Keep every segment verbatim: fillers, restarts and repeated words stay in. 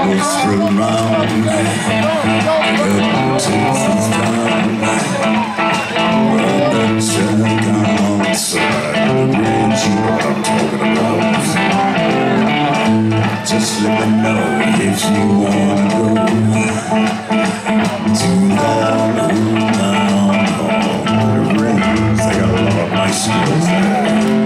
whisper around, the teeth is down, but the check outside the range you know what I'm talking about. Just let me know if you wanna go to that old town hall. The rings, they got a lot of nice girls there.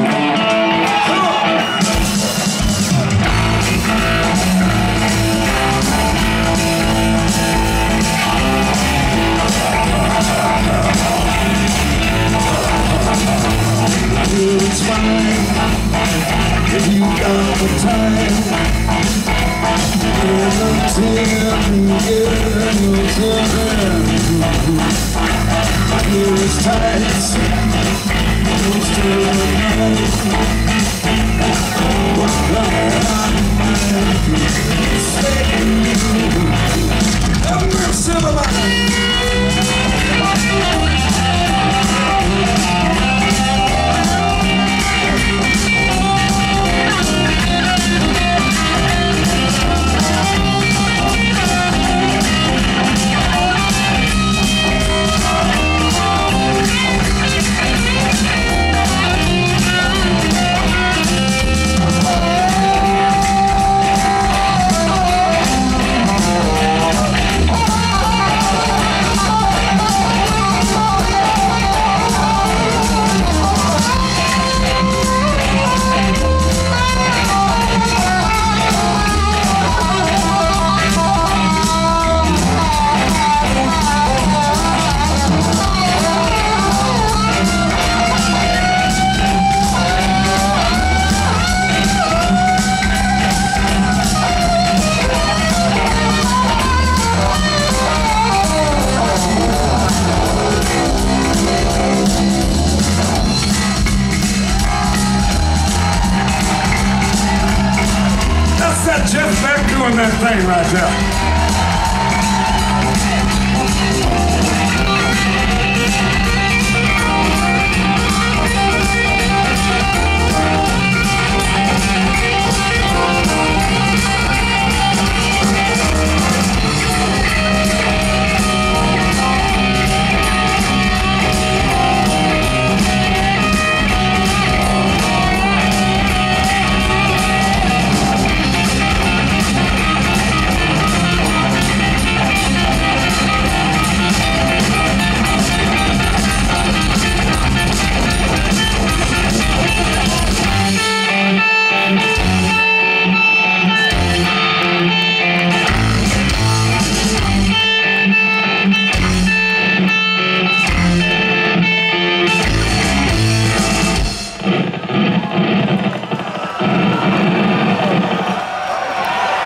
It's fine if you got the time. There's a tear in your time. Here is tight. You're still alive. What I'm mercy, Jeff Beck doing that thing right there.